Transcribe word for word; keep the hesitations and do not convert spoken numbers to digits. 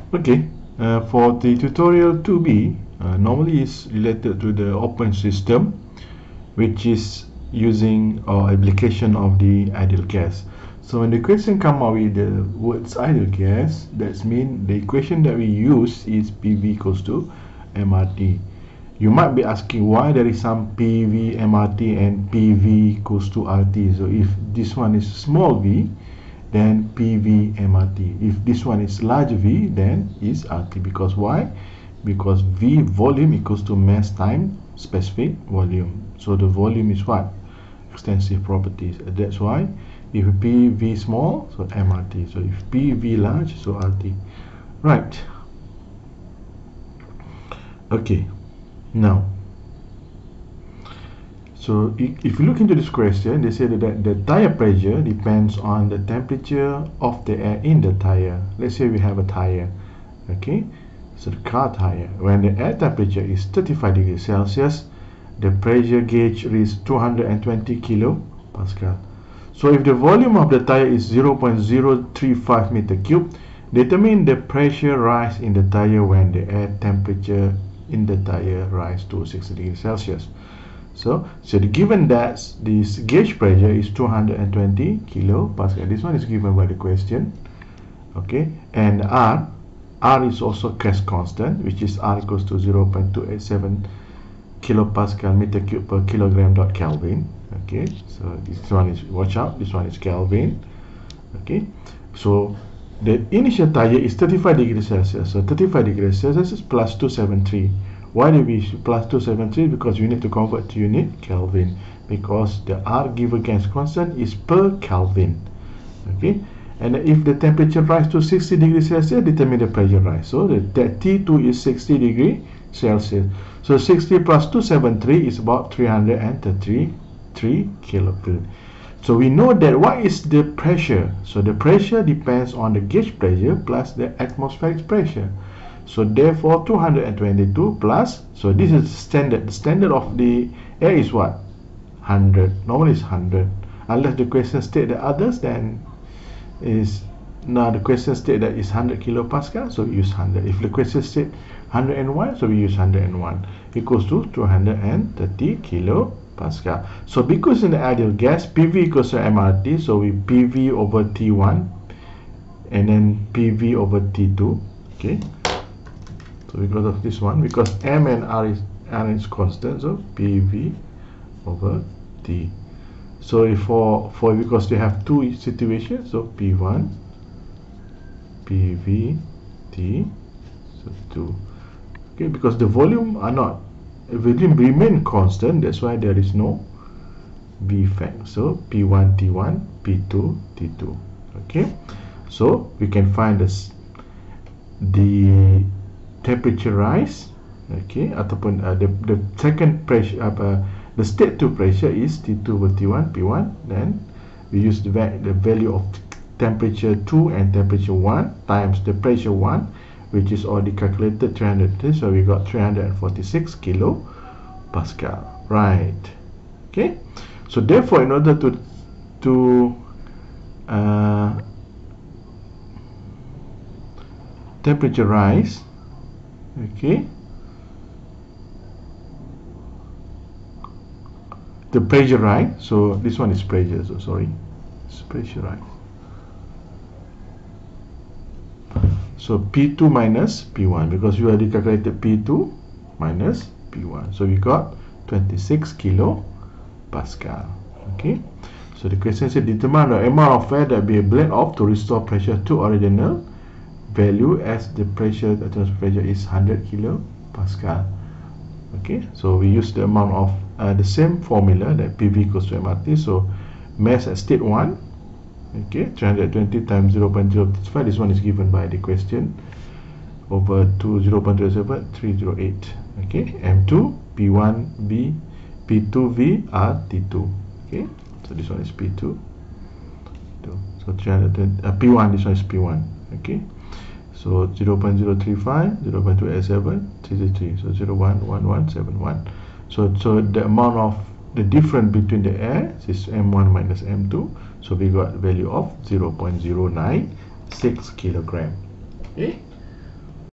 Okay, uh, for the tutorial two B, uh, normally is related to the open system, which is using or application of the ideal gas. So when the question come out with the words ideal gas, that's mean the equation that we use is P V equals to M R T. You might be asking why there is some P V M R T and P V equals to R T. So if this one is small v, then P V M R T. If this one is large V, then is R T. Because why? Because V volume equals to mass times specific volume. So the volume is what? Extensive properties. That's why if P V small, so M R T. So if P V large, so R T. Right. Okay. Now, so if you look into this question, they say that the tire pressure depends on the temperature of the air in the tire. Let's say we have a tire, okay? So the car tire, when the air temperature is thirty-five degrees Celsius, the pressure gauge reaches two hundred twenty kilopascal. So if the volume of the tire is zero point zero three five meter cube, determine the pressure rise in the tire when the air temperature in the tire rise to sixty degrees Celsius. So, so the given that this gauge pressure is two hundred twenty kilopascal. This one is given by the question. Okay, and R, R is also gas constant, which is R equals to zero point two eight seven kilopascal meter cube per kilogram dot Kelvin. Okay, so this one is, watch out, this one is Kelvin. Okay, so the initial tire is thirty-five degrees Celsius. So thirty-five degrees Celsius is plus two seventy-three. Why do we plus two seventy-three? Because you need to convert to unit Kelvin, because the R given gas constant is per Kelvin. Okay, and if the temperature rise to sixty degrees Celsius, determine the pressure rise. So the, the T two is sixty degrees Celsius. So sixty plus two seventy-three is about three hundred thirty-three kilopascal. So we know that what is the pressure? So the pressure depends on the gauge pressure plus the atmospheric pressure. So therefore two hundred twenty-two plus, so this is standard. The standard of the air is what? one hundred. Normally it's one hundred. Unless the question state the others, then is, now the question state that is one hundred kilopascal, so we use one hundred. If the question state one hundred one, so we use one hundred one, equals to two hundred thirty kilopascal. So because in the ideal gas, P V equals to M R T, so we P V over T one and then P V over T two. Okay, so because of this one, because M and R is, R is constant, so P V over T. So if for, for because they have two situations, so P one, P V T, so two. Okay, because the volume are not, volume remain constant, that's why there is no V effect. So P one T one, P two T two. Okay, so we can find this, the temperature rise, okay, ataupun uh, the, the second pressure, uh, the state two pressure is T two over T one, P one. Then we use the, va the value of temperature two and temperature one times the pressure one, which is already calculated three hundred. So we got three hundred forty-six kilopascal, right? Okay, so therefore in order to to uh, temperature rise, okay, the pressure rise, so this one is pressure, so sorry, it's pressure rise. So P two minus P one, because we already calculated P two minus P one, so we got twenty-six kilopascal. Okay, so the question said determine the amount of air that be blend off to restore pressure to original value as the pressure, the atmospheric pressure is one hundred kilopascal. Okay, so we use the amount of uh, the same formula that P V equals to M R T. So mass at state one, okay, three hundred twenty times zero point zero five, this one is given by the question, over to zero point zero seven three zero eight. Okay, M two, P one V, P two V, R T two. Okay, so this one is P two. So three hundred twenty, uh, P one, this one is P one. Okay, so zero point zero three five, zero point two eight seven, three zero three, so zero point one one one seven one. So, so the amount of the difference between the air is M one minus M two. So we got value of zero point zero nine six kilogram. Okay.